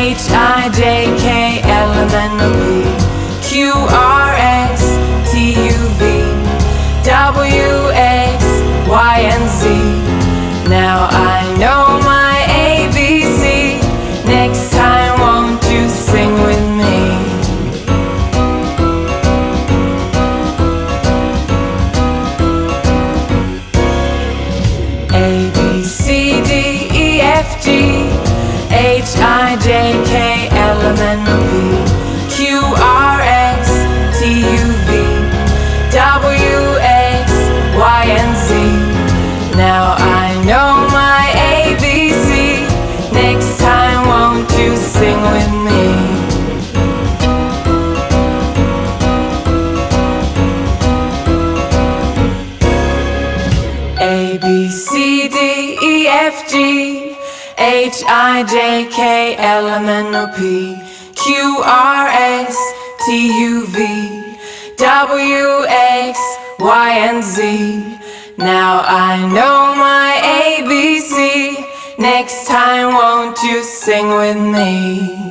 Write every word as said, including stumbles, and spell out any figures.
H I J K L M N O P Q R S T U V W X Y and Z. Now I know my A B C. Next time won't you sing with me? A B C D E F G H I J K L M N O P Q R S T U V W X Y and Z. Now I know my A B C. Next time won't you sing with me? A B C D E F G H I J K L M N O P Q R S T U V W X Y and Z. Now I know my A B C. Next time won't you sing with me?